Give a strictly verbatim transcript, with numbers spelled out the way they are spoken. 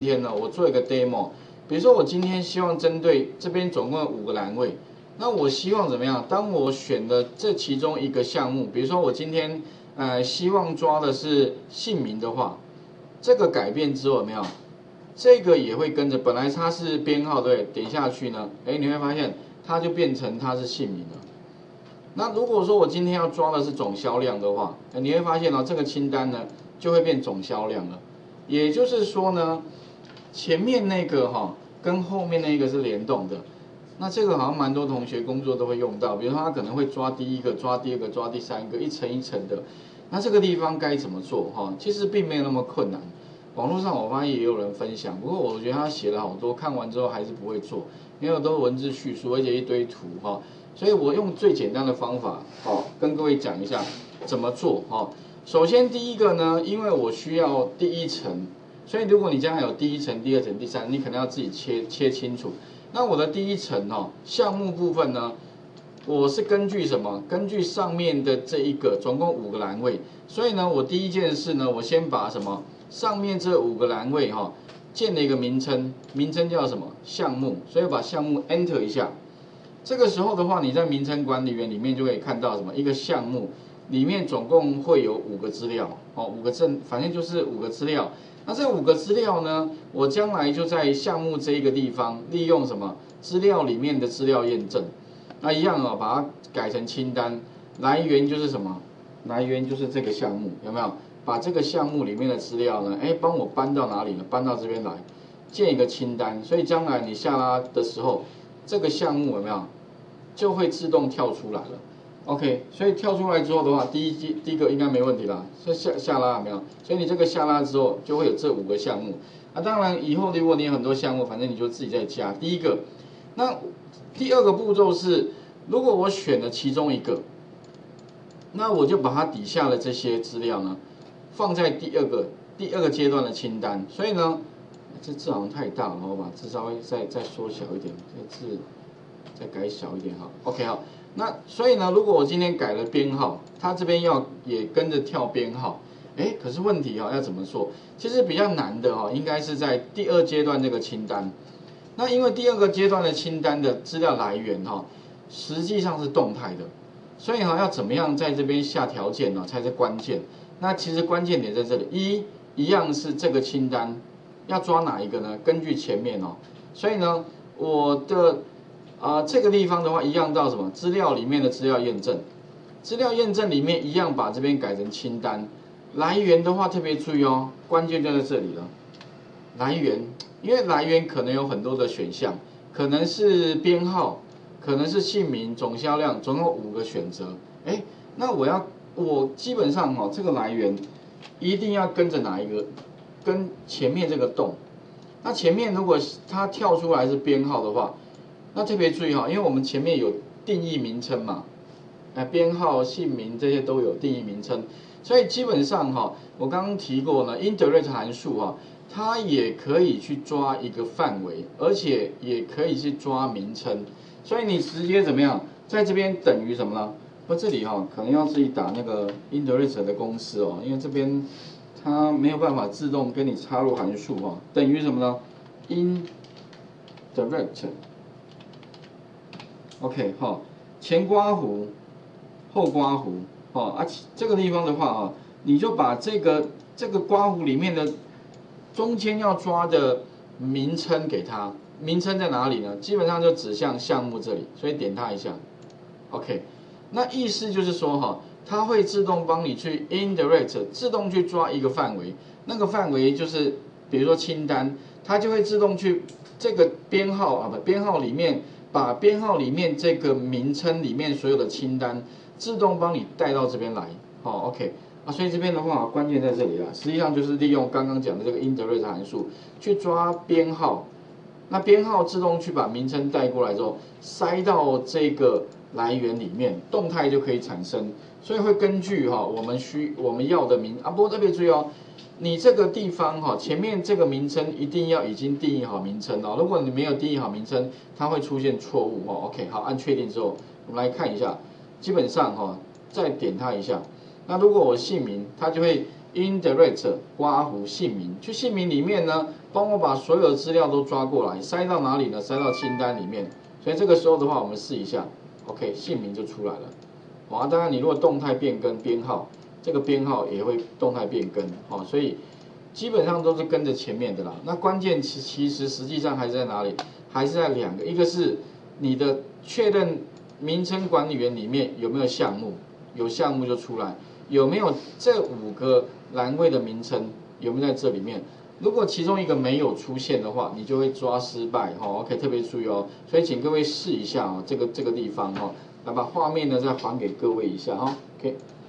今天呢，我做一个 demo， 比如说我今天希望针对这边总共有五个栏位，那我希望怎么样？当我选的这其中一个项目，比如说我今天呃希望抓的是姓名的话，这个改变之后有没有？这个也会跟着，本来它是编号对，点下去呢，哎，你会发现它就变成它是姓名了。那如果说我今天要抓的是总销量的话，你会发现哦，这个清单呢就会变总销量了。也就是说呢，前面那个哈、哦、跟后面那个是联动的。那这个好像蛮多同学工作都会用到，比如说他可能会抓第一个、抓第二个、抓第三个，一层一层的。那这个地方该怎么做哈、哦？其实并没有那么困难。网络上我发现也有人分享，不过我觉得他写了好多，看完之后还是不会做，因为都是文字叙述，而且一堆图哈、哦。所以我用最简单的方法，哦，跟各位讲一下怎么做哦。首先第一个呢，因为我需要第一层，所以如果你将来有第一层、第二层、第三，你可能要自己切切清楚。那我的第一层哦，项目部分呢，我是根据什么？根据上面的这一个，总共五个栏位，所以呢，我第一件事呢，我先把什么上面这五个栏位哈、哦，建了一个名称，名称叫什么？项目，所以把项目 enter 一下。这个时候的话，你在名称管理员里面就可以看到什么？一个项目里面总共会有五个资料，哦，五个证，反正就是五个资料。那这五个资料呢，我将来就在项目这一个地方利用什么？资料里面的资料验证，那一样啊、哦，把它改成清单，来源就是什么？来源就是这个项目，有没有？把这个项目里面的资料呢，哎，帮我搬到哪里呢？搬到这边来，建一个清单。所以将来你下拉的时候，这个项目有没有就会自动跳出来了 ？OK， 所以跳出来之后的话，第一第一个应该没问题啦。所以下下拉有没有？所以你这个下拉之后就会有这五个项目。啊，当然以后如果你有很多项目，反正你就自己再加。第一个，那第二个步骤是，如果我选了其中一个，那我就把它底下的这些资料呢，放在第二个第二个阶段的清单。所以呢，这字好像太大了，我把字稍微再再缩小一点，这字再改小一点哈。OK 好，那所以呢，如果我今天改了编号，它这边要也跟着跳编号。哎，可是问题哈、哦、要怎么做？其实比较难的哈、哦，应该是在第二阶段这个清单。那因为第二个阶段的清单的资料来源哈、哦，实际上是动态的，所以哈、哦、要怎么样在这边下条件呢、哦、才是关键。那其实关键点在这里，一一样是这个清单要抓哪一个呢？根据前面哦，所以呢，我的啊、呃、这个地方的话，一样到什么资料里面的资料验证，资料验证里面一样把这边改成清单。来源的话特别注意哦，关键就在这里了。来源，因为来源可能有很多的选项，可能是编号，可能是姓名、总销量，总共五个选择。哎，那我要我基本上哈、哦，这个来源一定要跟着哪一个？跟前面这个动。那前面如果它跳出来是编号的话，那特别注意哈、哦，因为我们前面有定义名称嘛，哎，编号、姓名这些都有定义名称。所以基本上哈，我刚刚提过呢 ，INDIRECT 函数哈，它也可以去抓一个范围，而且也可以去抓名称。所以你直接怎么样，在这边等于什么呢？不，这里哈可能要自己打那个 INDIRECT 的公式哦，因为这边它没有办法自动跟你插入函数哈，等于什么呢 ？INDIRECT OK 哈，前刮弧，后刮弧。哦，啊，这个地方的话啊，你就把这个这个刮弧里面的中间要抓的名称给它，名称在哪里呢？基本上就指向项目这里，所以点它一下 ，OK。那意思就是说哈，它会自动帮你去 indirect 自动去抓一个范围，那个范围就是比如说清单，它就会自动去这个编号啊不编号里面把编号里面这个名称里面所有的清单。自动帮你带到这边来，好、哦、，OK 啊，所以这边的话关键在这里啦，实际上就是利用刚刚讲的这个 INDIRECT 函数去抓编号，那编号自动去把名称带过来之后，塞到这个来源里面，动态就可以产生，所以会根据哈、哦、我们需我们要的名啊，不过特别注意哦，你这个地方哈、哦、前面这个名称一定要已经定义好名称哦，如果你没有定义好名称，它会出现错误哦 ，OK 好，按确定之后，我们来看一下。基本上哈、哦，再点它一下，那如果我姓名，它就会 indirect 刮胡姓名，去姓名里面呢，帮我把所有的资料都抓过来，塞到哪里呢？塞到清单里面。所以这个时候的话，我们试一下 ，OK， 姓名就出来了。啊，当然你如果动态变更编号，这个编号也会动态变更，好，所以基本上都是跟着前面的啦。那关键其其实实际上还是在哪里？还是在两个，一个是你的确认名称管理员里面有没有项目，有项目就出来，有没有这五个栏位的名称有没有在这里面？如果其中一个没有出现的话，你就会抓失败哈。OK， 特别注意哦。所以请各位试一下哦，这个这个地方哈，来把画面呢再还给各位一下哈。OK。